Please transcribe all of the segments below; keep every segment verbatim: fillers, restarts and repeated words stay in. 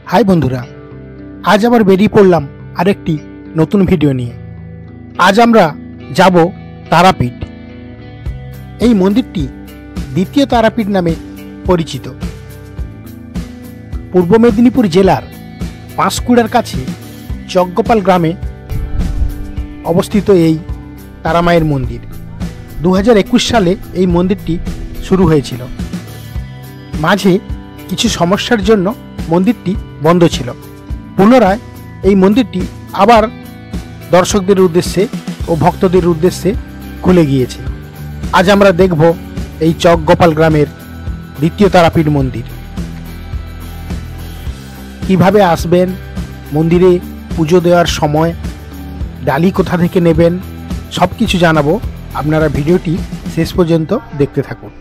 High বন্ধুরা, আজ আবার বেরিয়ে পড়লাম আরেকটি নতুন ভিডিও নিয়ে। আজ আমরা যাব তারাপীঠ। এই মন্দিরটি দ্বিতীয় তারাপীঠ নামে পরিচিত। পূর্ব মেদিনীপুর জেলার পাঁশকুড়ার কাছে যজ্ঞপাল গ্রামে অবস্থিত এই তারামায়ের মন্দির। দু হাজার একুশ সালে এই মন্দিরটি শুরু হয়েছিল। মাঝে কিছু সমস্যার জন্য মন্দিরটি বন্ধ ছিল। পুনরায় এই মন্দিরটি আবার দর্শকদের উদ্দেশ্যে ও ভক্তদের উদ্দেশ্যে খুলে গিয়েছে। আজ আমরা দেখব এই যজ্ঞপাল গ্রামের দ্বিতীয় তারাপীঠ মন্দির। কিভাবে আসবেন, মন্দিরে পুজো দেওয়ার সময় ডালি কোথা থেকে নেবেন, সব কিছু জানাবো। আপনারা ভিডিওটি শেষ পর্যন্ত দেখতে থাকুন।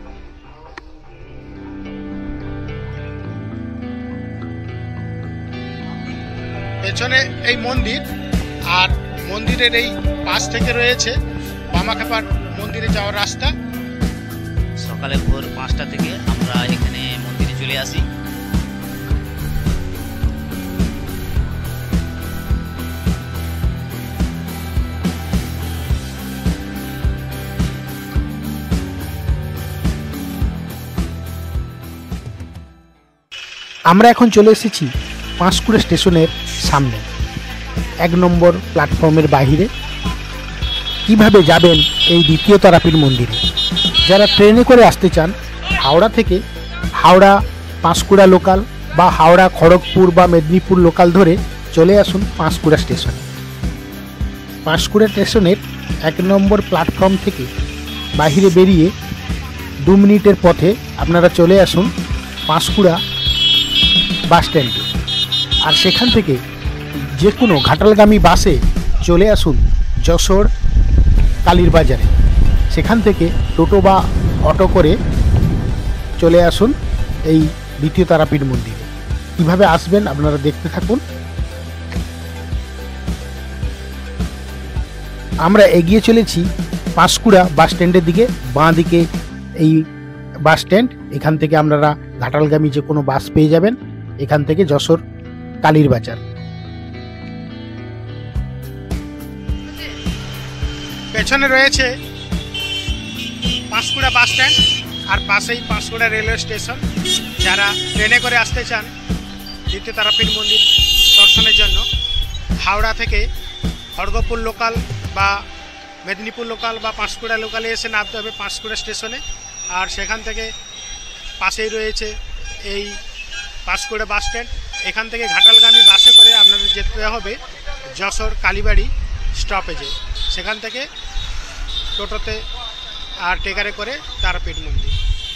পেছনে এই মন্দির, আর মন্দিরের এই পাশ থেকে রয়েছে বামাখ্যাপার মন্দিরে যাওয়ার রাস্তা। সকালে ভোর পাঁচটা থেকে আমরা এখানে মন্দিরে চলে আসি। আমরা এখন চলে এসেছি পাঁশকুড়া স্টেশনের সামনে, এক নম্বর প্ল্যাটফর্মের বাইরে। কিভাবে যাবেন এই দ্বিতীয় তারাপীঠ মন্দিরে? যারা ট্রেনে করে আসতে চান, হাওড়া থেকে হাওড়া পাঁশকুড়া লোকাল বা হাওড়া খড়গপুর বা মেদিনীপুর লোকাল ধরে চলে আসুন পাঁশকুড়া স্টেশনে। পাঁশকুড়া স্টেশনের এক নম্বর প্ল্যাটফর্ম থেকে বাইরে বেরিয়ে দু মিনিটের পথে আপনারা চলে আসুন পাঁশকুড়া বাস স্ট্যান্ডে। আর সেখান থেকে যে কোনো ঘাটালগামী বাসে চলে আসুন যশোর কালীর বাজারে। সেখান থেকে টোটো বা অটো করে চলে আসুন এই দ্বিতীয় তারাপীঠ মন্দিরে। কীভাবে আসবেন আপনারা দেখতে থাকুন। আমরা এগিয়ে চলেছি পাঁশকুড়া বাস স্ট্যান্ডের দিকে। বাঁ দিকে এই বাস স্ট্যান্ড। এখান থেকে আপনারা ঘাটালগামী যে কোনো বাস পেয়ে যাবেন। এখান থেকে যশোর কালীর বাজার। পেছনে রয়েছে পাঁশকুড়া বাস স্ট্যান্ড, আর পাশেই পাঁশকুড়া রেলওয়ে স্টেশন। যারা ট্রেনে করে আসতে চান দ্বিতীয় তারাপীঠ মন্দির দর্শনের জন্য, হাওড়া থেকে খড়গপুর লোকাল বা মেদিনীপুর লোকাল বা পাঁশকুড়া লোকালে এসে নামতে হবে পাঁশকুড়া স্টেশনে। আর সেখান থেকে পাশেই রয়েছে এই পাঁশকুড়া বাস স্ট্যান্ড। এখান থেকে ঘাটালগামী বাসে করে আপনাদের যেতে হবে যশোর কালীবাড়ি স্টপেজে। সেখান থেকে টোটোতে আর টেকারে করে তারাপীঠ মন্দির।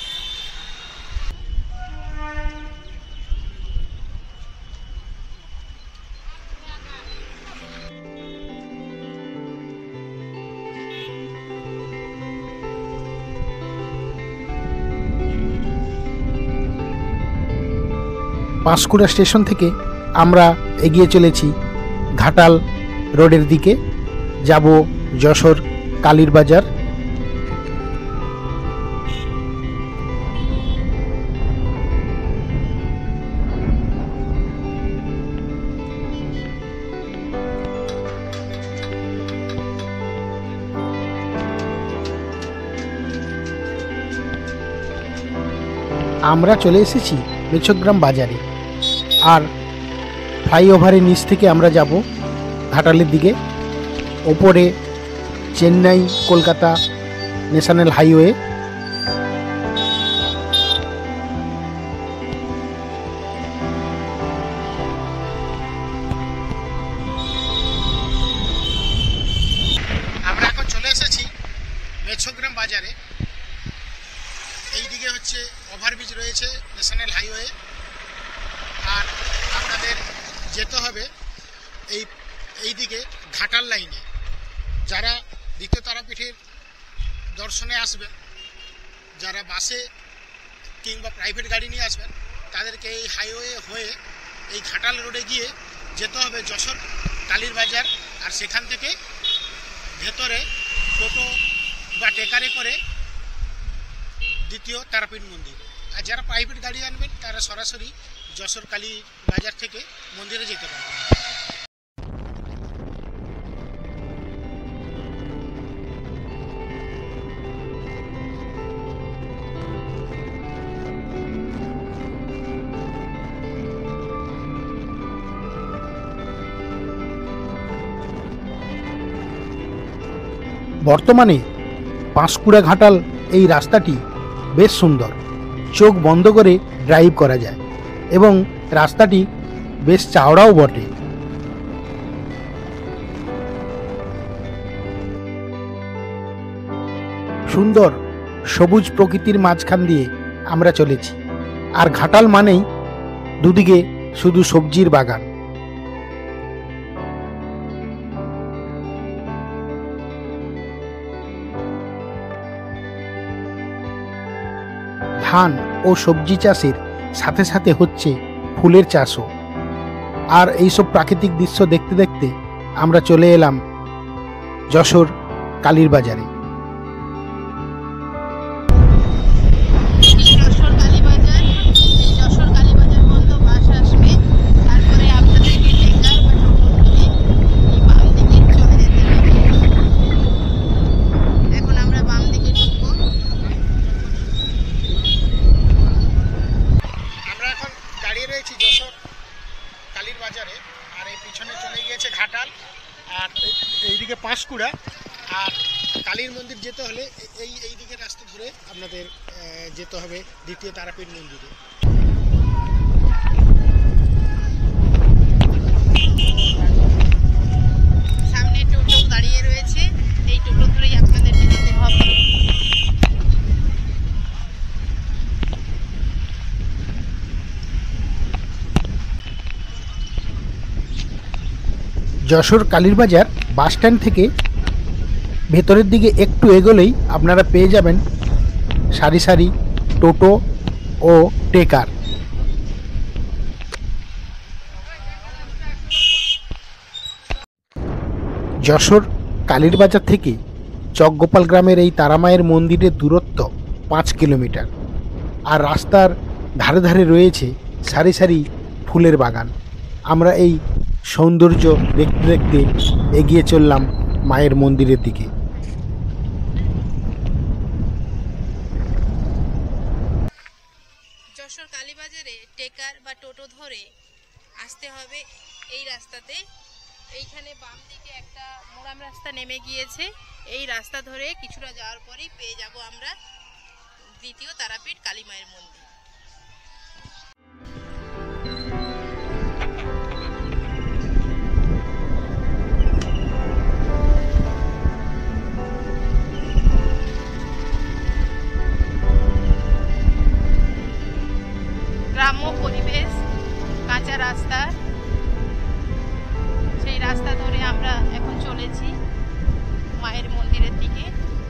পাঁশকুড়া স্টেশন থেকে আমরা এগিয়ে চলেছি ঘাটাল রোডের দিকে, যাব যশোর কালীর বাজার। আমরা চলে এসেছি মেছগ্রাম বাজারে। আর ফ্লাইওভারের নিচ থেকে আমরা যাব ঘাটালের দিকে। ওপরে চেন্নাই কলকাতা ন্যাশনাল হাইওয়ে। আমরা এখন চলে এসেছি মেছগ্রাম বাজারে। এইদিকে হচ্ছে ওভারব্রিজ রয়েছে ন্যাশনাল হাইওয়ে। আর আপনাদের যেতে হবে এই এই দিকে ঘাটাল লাইনে। যারা দ্বিতীয় তারাপীঠের দর্শনে আসবেন, যারা বাসে কিংবা প্রাইভেট গাড়ি নিয়ে আসবেন, তাদেরকে এই হাইওয়ে হয়ে এই ঘাটাল রোডে গিয়ে যেতে হবে যশোর কালীর বাজার। আর সেখান থেকে ভেতরে টোটো বা টেকারে করে দ্বিতীয় তারাপীঠ মন্দির। আর যারা প্রাইভেট গাড়ি আনবেন তারা সরাসরি যশোর কালী বাজার থেকে মন্দিরে যেতে পারবেন। বর্তমানে পাঁশকুড়া ঘাটাল এই রাস্তাটি বেশ সুন্দর, চোখ বন্ধ করে ড্রাইভ করা যায় এবং রাস্তাটি বেশ চওড়াও বটে। সুন্দর সবুজ প্রকৃতির মাঝখান দিয়ে আমরা চলেছি, আর ঘাটাল মানেই দুদিকে শুধু সবজির বাগান। ধান ও সবজি চাষের সাথে সাথে হচ্ছে ফুলের চাষও। আর এইসব প্রাকৃতিক দৃশ্য দেখতে দেখতে আমরা চলে এলাম যশোর কালীর বাজারে। ঘাটাল আর এইদিকে পাঁশকুড়া, আর কালীর মন্দির যেতে হলে এই এই দিকে রাস্তা ধরে আপনাদের যেতে হবে দ্বিতীয় তারাপীঠ মন্দিরে। সামনে টোটো দাঁড়িয়ে রয়েছে, এই টোটো ধরেই আপনাদেরকে যেতে হবে। যশোর কালীর বাজার বাস স্ট্যান্ড থেকে ভেতরের দিকে একটু এগোলেই আপনারা পেয়ে যাবেন সারি সারি টোটো ও টেকার। যশোর কালীর বাজার থেকে চকগোপাল গ্রামের এই তারামায়ের মন্দিরের দূরত্ব পাঁচ কিলোমিটার, আর রাস্তার ধারে ধারে রয়েছে সারি সারি ফুলের বাগান। আমরা এই সৌন্দর্য দেখতে দেখতে এগিয়ে চললাম মায়ের মন্দিরের দিকে। যশোর কালীবাজারে টেকার বা টোটো ধরে আসতে হবে এই রাস্তাতে। এইখানে বাম দিকে একটা মোড়াম রাস্তা নেমে গিয়েছে, এই রাস্তা ধরে কিছুটা যাওয়ার পরেই পেয়ে যাব আমরা দ্বিতীয় তারাপীঠ কালী মায়ের মন্দির। গ্রাম্য পরিবেশ, কাঁচা রাস্তা, সেই রাস্তা ধরে আমরা এখন চলেছি মায়ের মন্দিরের দিকে।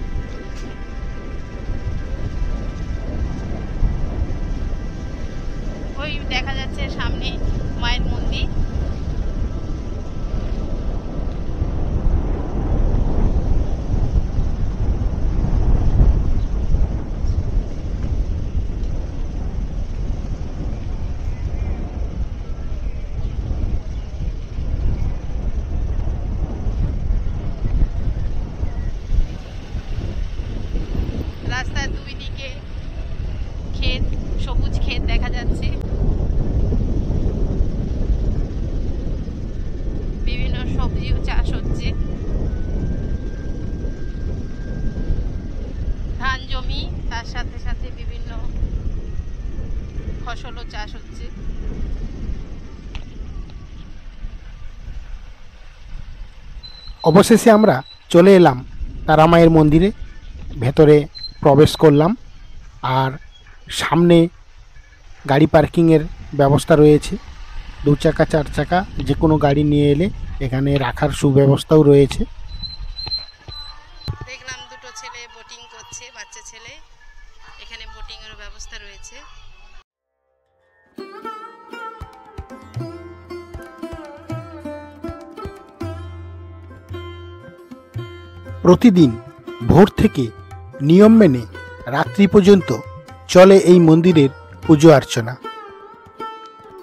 ওই দেখা যাচ্ছে সামনে মায়ের মন্দির। রাস্তার দুই দিকে ক্ষেত, সবুজ ক্ষেত দেখা যাচ্ছে, বিভিন্ন সবজিও চাষ হচ্ছে, ধান জমি, তার সাথে সাথে বিভিন্ন ফসলও চাষ হচ্ছে। অবশেষে আমরা চলে এলাম তারামায়ের মন্দিরে, ভেতরে প্রবেশ করলাম, আর সামনে গাড়ি পার্কিংয়ের ব্যবস্থা রয়েছে। দু চাকা চার চাকা যে কোনো গাড়ি নিয়ে এলে এখানে রাখার সুব্যবস্থাও রয়েছে। দেখলাম দুটো ছেলে বোটিং করছে, বাচ্চা ছেলে, এখানে বোটিং এর ব্যবস্থা রয়েছে। প্রতিদিন ভোর থেকে নিয়ম মেনে রাত্রি পর্যন্ত চলে এই মন্দিরের পুজো অর্চনা।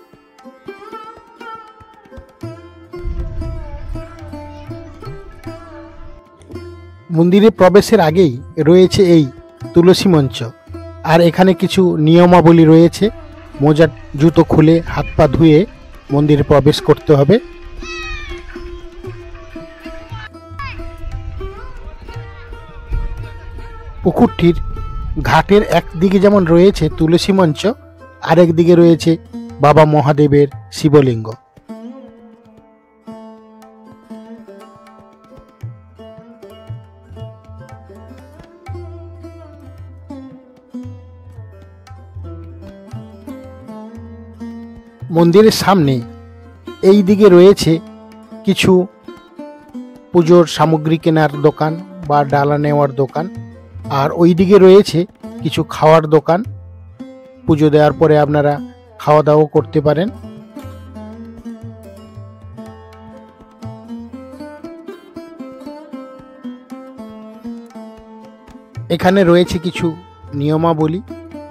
মন্দিরে প্রবেশের আগেই রয়েছে এই তুলসী মঞ্চ, আর এখানে কিছু নিয়মাবলী রয়েছে। মোজা জুতো খুলে হাত পা ধুয়ে মন্দিরে প্রবেশ করতে হবে। পুকুরটির ঘাটের একদিকে যেমন রয়েছে তুলসী মঞ্চ, আরেক দিকে রয়েছে বাবা মহাদেবের শিবলিঙ্গ। মন্দিরের সামনে এই দিকে রয়েছে কিছু পুজোর সামগ্রী কেনার দোকান বা ডালা নেওয়ার দোকান, আর ওই দিকে রয়েছে কিছু খাওয়ার দোকান। পুজো দেওয়ার পরে আপনারা খাওয়া দাওয়া করতে পারেন। এখানে রয়েছে কিছু নিয়মাবলী।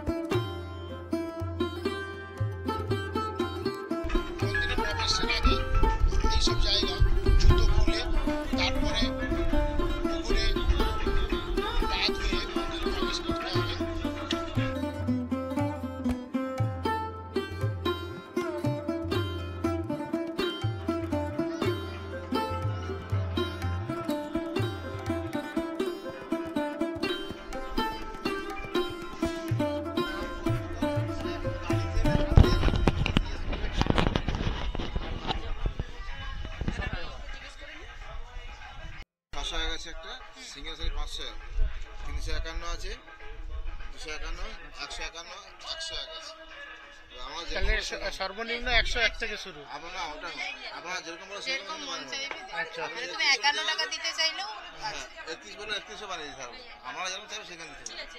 একটা সিঙ্গেল সাইজ পাঁচশো তিনশো একান্ন আছে, দুশো একান্ন, একশো একান্ন, একশো এক আছে। সর্বনিম্ন একশো এক থেকে শুরু। আপনারা ওটা আপনারা যেরকম বলে যেরকম মন চাইবে। আচ্ছা, তুমি একান্ন টাকা দিতে চাইলেও হ্যাঁ একত্রিশ বলে একত্রিশও বানিয়ে দিতে পারবো। আমরা যেরকম চাইবো সেখানে দিতে পারবো।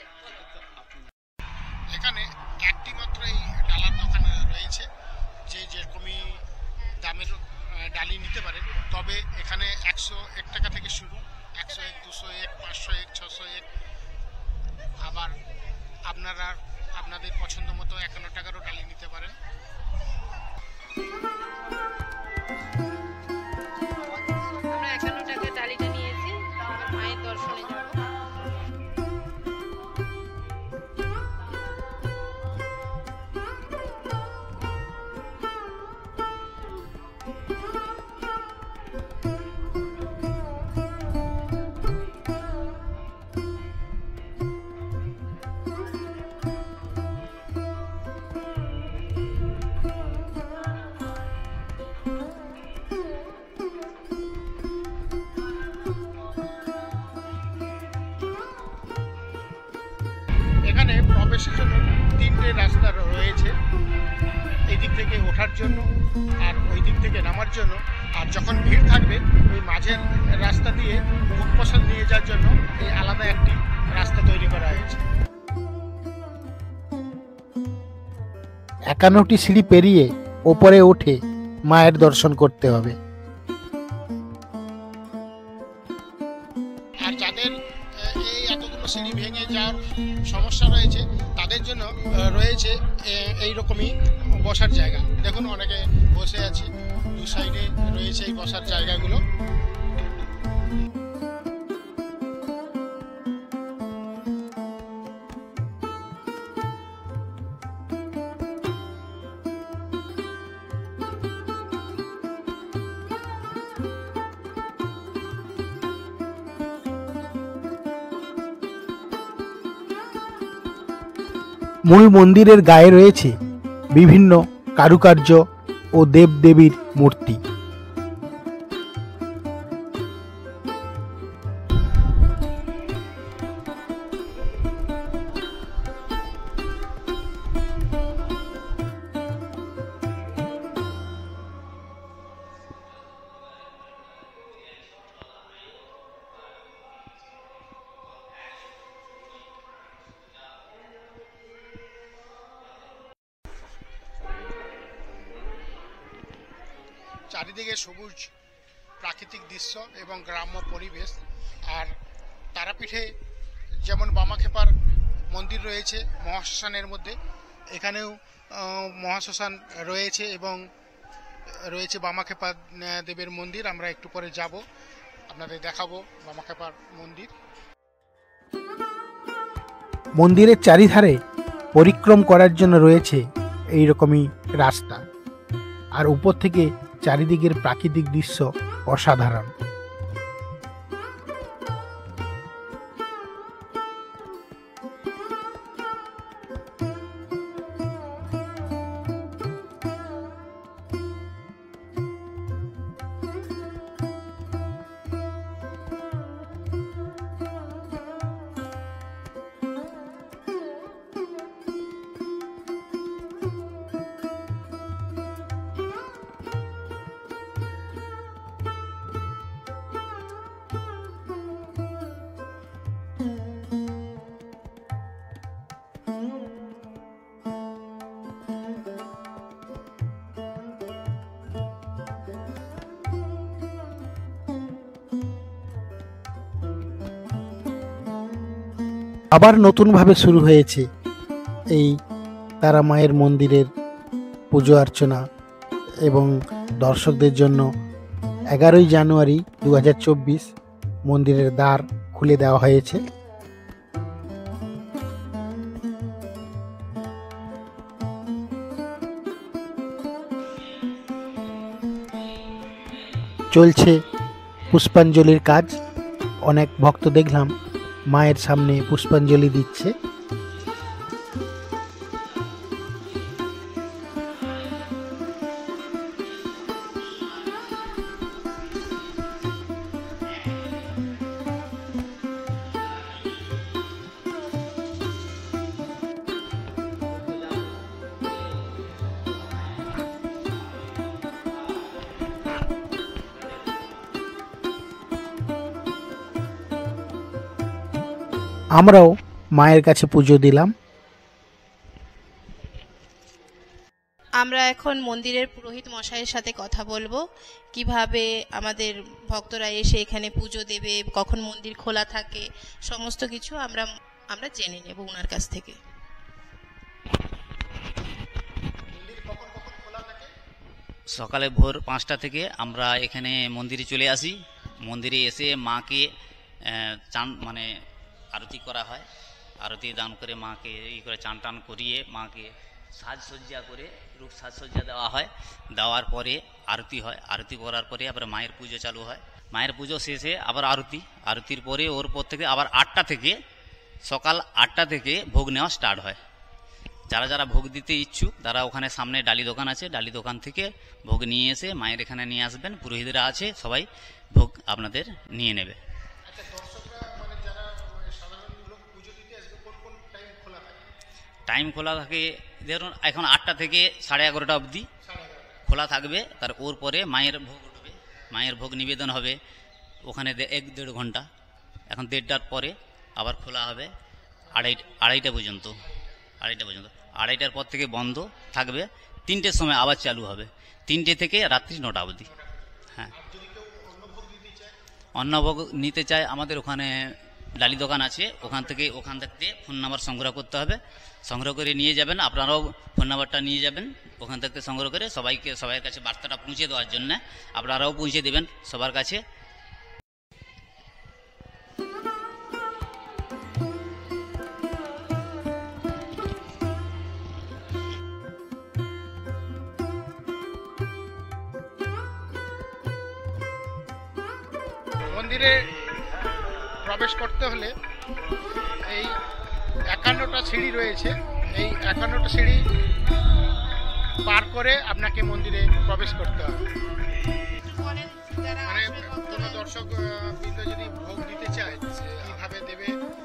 এখানে একটি মাত্র এই ডালার দোকান রয়েছে, যে যেরকমই দামের ডালি নিতে পারেন। তবে এখানে একশো এক টাকা থেকে শুরু, একশো এক, দুশো এক, পাঁচশো এক, ছশো এক। আবার আপনারা আপনাদের পছন্দ মতো একান্ন টাকারও ডালি নিতে পারেন। আমরা একান্ন টাকার ডালিটা নিয়েছি, মায়ের দর্শনে যাব। এখানে প্রবেশের জন্য তিনটে রাস্তা রয়েছে, এই দিক থেকে ওঠার জন্য আর ওই দিক থেকে নামার জন্য। আর যখন ভিড় থাকবে ওই মাঝের রাস্তা দিয়ে ভোগ প্রসাদ নিয়ে যাওয়ার জন্য এই আলাদা একটি রাস্তা তৈরি করা হয়েছে। একান্নটি সিঁড়ি পেরিয়ে ওপরে উঠে মায়ের দর্শন করতে হবে। আর যাদের এই এতগুলো সিঁড়ি ভেঙে যাওয়ার সমস্যা রয়েছে তাদের জন্য রয়েছে এই রকমই বসার জায়গা। দেখুন অনেকে বসে আছে, দু সাইডে রয়েছে এই বসার জায়গাগুলো। মূল মন্দিরের গায়ে রয়েছে বিভিন্ন কারুকার্য ও দেবদেবীর মূর্তি। চারিদিকে সবুজ প্রাকৃতিক দৃশ্য এবং গ্রাম্য পরিবেশ। আর তারাপীঠে যেমন বামাখ্যাপার মন্দির রয়েছে মহাশ্মশানের মধ্যে, এখানেও মহাশ্মশান রয়েছে এবং রয়েছে বামাখ্যাপা দেবের মন্দির। আমরা একটু পরে যাব, আপনাদের দেখাবো বামাখ্যাপার মন্দির। মন্দিরের চারিধারে পরিক্রম করার জন্য রয়েছে এই রকমই রাস্তা, আর উপর থেকে চারিদিকের প্রাকৃতিক দৃশ্য অসাধারণ। আবার নতুনভাবে শুরু হয়েছে এই তারা মায়ের মন্দিরের পুজো অর্চনা, এবং দর্শকদের জন্য এগারোই জানুয়ারি দু হাজার চব্বিশ মন্দিরের দ্বার খুলে দেওয়া হয়েছে। চলছে পুষ্পাঞ্জলির কাজ। অনেক ভক্ত দেখলাম মায়ের সামনে পুষ্পাঞ্জলি দিচ্ছে। আমরাও মায়ের কাছে পুজো দিলাম। আমরা এখন মন্দিরের পুরোহিত মশাইয়ের সাথে কথা বলবো, কিভাবে আমাদের ভক্তরা এসে এখানে পুজো দেবে, কখন মন্দির খোলা থাকে, সমস্ত কিছু আমরা আমরা জেনে নেব ওনার কাছ থেকে। সকালে ভোর পাঁচটা থেকে আমরা এখানে মন্দিরে চলে আসি। মন্দিরে এসে মাকে চান মানে আরতি করা হয়। আরতি দান করে মাকে ই করে চান টান করিয়ে মাকে সাজসজ্জা করে রূপ সাজসজ্জা দেওয়া হয়। দেওয়ার পরে আরতি হয়। আরতি করার পরে আবার মায়ের পুজো চালু হয়। মায়ের পুজো শেষে আবার আরতি। আরতির পরে ওর পর থেকে আবার আটটা থেকে সকাল আটটা থেকে ভোগ নেওয়া স্টার্ট হয়। যারা যারা ভোগ দিতে ইচ্ছুক তারা ওখানে সামনে ডালি দোকান আছে, ডালি দোকান থেকে ভোগ নিয়ে এসে মায়ের এখানে নিয়ে আসবেন। পুরোহিতরা আছে, সবাই ভোগ আপনাদের নিয়ে নেবে। টাইম খোলা থাকে ধরুন এখন আটটা থেকে সাড়ে এগারোটা অবধি খোলা থাকবে। তার ওর পরে মায়ের ভোগ উঠবে, মায়ের ভোগ নিবেদন হবে ওখানে এক দেড় ঘন্টা। এখন দেড়টার পরে আবার খোলা হবে আড়াই আড়াইটা পর্যন্ত আড়াইটা পর্যন্ত আড়াইটার পর থেকে বন্ধ থাকবে। তিনটের সময় আবার চালু হবে, তিনটে থেকে রাত্রি নটা অবধি। হ্যাঁ, অন্নভোগ নিতে চায় আমাদের ওখানে ডালি দোকান আছে, ওখান থেকে ওখান থেকে ফোন নাম্বার সংগ্রহ করতে হবে। সংগ্রহ করে নিয়ে যাবেন, আপনারাও ফোন নাম্বারটা নিয়ে যাবেন। ওখান থেকে সংগ্রহ করে সবাইকে সবার কাছে বার্তাটা পৌঁছে দেওয়ার জন্য আপনারাও পৌঁছে দেবেন সবার কাছে। মন্দিরে প্রবেশ করতে হলে এই একান্নটা সিঁড়ি রয়েছে, এই একান্নটা সিঁড়ি পার করে আপনাকে মন্দিরে প্রবেশ করতে হবে। মানে কোনো দর্শক বৃন্দ যদি ভোগ দিতে চায় কিভাবে দেবে?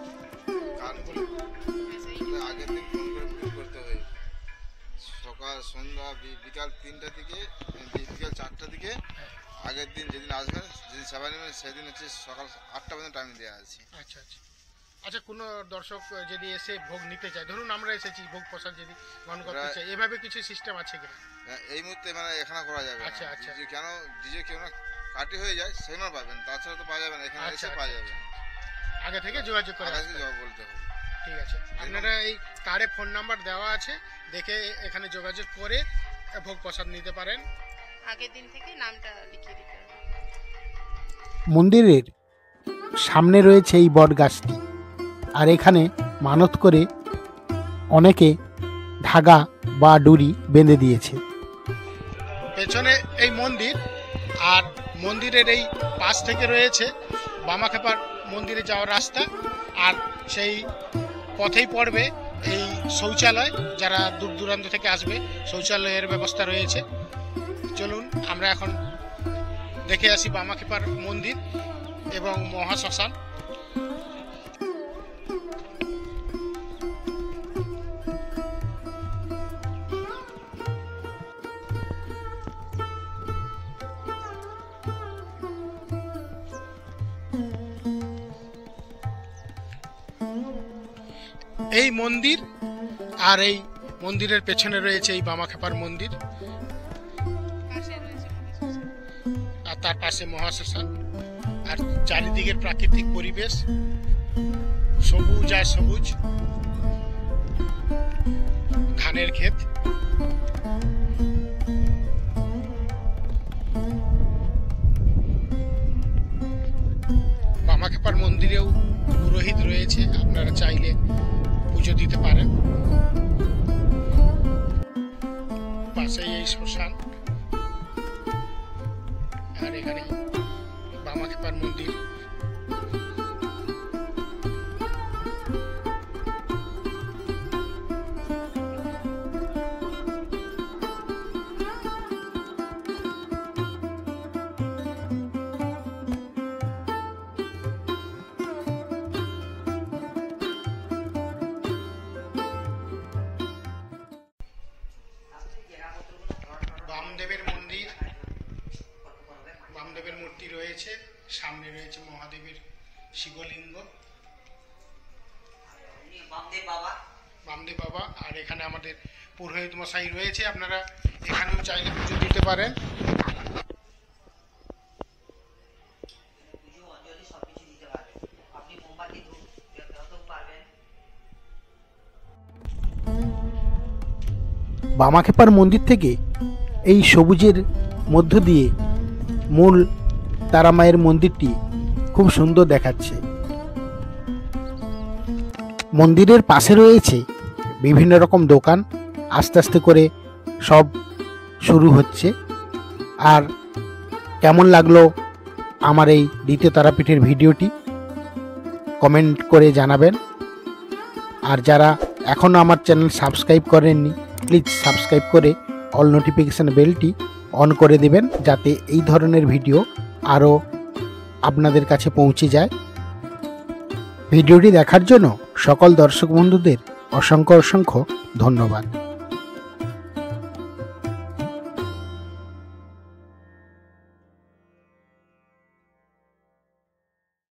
আগের দিন ফোন করে বুক করতে হবে। সকাল সন্ধ্যা বিকাল তিনটা থেকে বিকাল চারটা থেকে আগের দিন যেদিন আসবেন, যেদিন সেবা নেবেন সেদিন হচ্ছে সকাল আটটা পর্যন্ত টাইম দেওয়া আছে। আচ্ছা আচ্ছা আচ্ছা কোনো দর্শক যদি এসে ভোগ নিতে চায়, ধরুন আমরা এসেছি ভোগ প্রসাদ যদি গ্রহণ করতে চাই, এভাবে কিছু সিস্টেম আছে কিনা? এই মুহূর্তে মানে এখানে করা যাবে। আচ্ছা আচ্ছা কেন ডিজে কেউ না কাটি হয়ে যায় সেখানে পাবেন, তাছাড়া তো পাওয়া যাবে না। এখানে এসে পাওয়া যাবে, আগে থেকে যোগাযোগ করে বলতে হবে। ঠিক আছে, আপনারা এই কার্ডে ফোন নাম্বার দেওয়া আছে, দেখে এখানে যোগাযোগ করে ভোগ প্রসাদ নিতে পারেন। আগের দিন থেকে নামটা লিখিয়ে দিতে হবে। মন্দিরের সামনে রয়েছে এই বট গাছটি, আর এখানে মানত করে অনেকে ধাগা বা ডুরি বেঁধে দিয়েছে। পেছনে এই মন্দির, আর মন্দিরের এই পাশ থেকে রয়েছে বামাখ্যাপার মন্দিরে যাওয়ার রাস্তা, আর সেই পথেই পড়বে এই শৌচালয়। যারা দূর দূরান্ত থেকে আসবে শৌচালয়ের ব্যবস্থা রয়েছে। চলুন আমরা এখন দেখে আসি বামাখ্যাপার মন্দির এবং মহাশ্মশান। এই মন্দির আর এই মন্দিরের পেছনে রয়েছে এই বামাখ্যাপার মন্দির, আর তার পাশে মহাশ্মশান। আর চারিদিকের প্রাকৃতিক পরিবেশ, সবুজ আর সবুজ, ধানের ক্ষেত। বামাখ্যাপার মন্দিরেও পুরোহিত রয়েছে, আপনারা চাইলে পুজো দিতে পারেন। পাশেই এই শ্মশান, আর এখানে বামাখ্যাপার মন্দির। বামদেবের মন্দির, বামদেবের মূর্তি রয়েছে, সামনে রয়েছে মহাদেবের শিবলিঙ্গ, বামদেব বাবা। আর এখানে আমাদের পুরোহিত মশাই রয়েছে, আপনারা এখানেও চাইলে পুজো দিতে পারেন। বামাখ্যাপার মন্দির থেকে এই সবুজের মধ্য দিয়ে মূল তারামায়ের মন্দিরটি খুব সুন্দর দেখাচ্ছে। মন্দিরের পাশে রয়েছে বিভিন্ন রকম দোকান, আস্তে আস্তে করে সব শুরু হচ্ছে। আর কেমন লাগলো আমার এই দ্বিতীয় তারাপীঠের ভিডিওটি কমেন্ট করে জানাবেন। আর যারা এখনও আমার চ্যানেল সাবস্ক্রাইব করেননি, প্লিজ সাবস্ক্রাইব করে অল নোটিফিকেশান বেলটি অন করে দেবেন, যাতে এই ধরনের ভিডিও আরও আপনাদের কাছে পৌঁছে যায়। ভিডিওটি দেখার জন্য সকল দর্শক বন্ধুদের অসংখ্য অসংখ্য ধন্যবাদ।